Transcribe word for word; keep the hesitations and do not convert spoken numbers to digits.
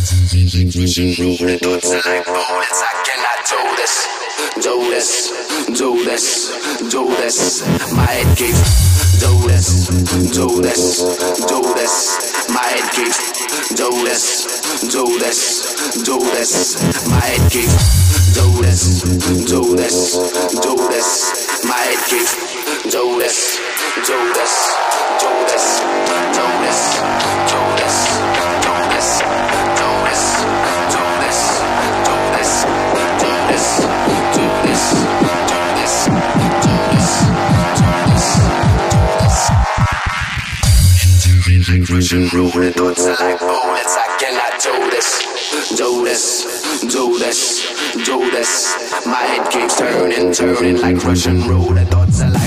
Thoughts are like bullets, I cannot do this. Do this, do this, do this. My head keeps. Do this, do this, do this. My head keeps. Do this, do this, do this. My head keeps. Do this, do this, do this. My head keeps. Do this, do this, do this, do this, do this, do this, do this, do this, do this, do this, do this, do this, do this, do this, do this. Russian roulette, thoughts are like bullets, I cannot do this. Do this, do this, do this. My head keeps turning, turning like Russian roulette. Thoughts are like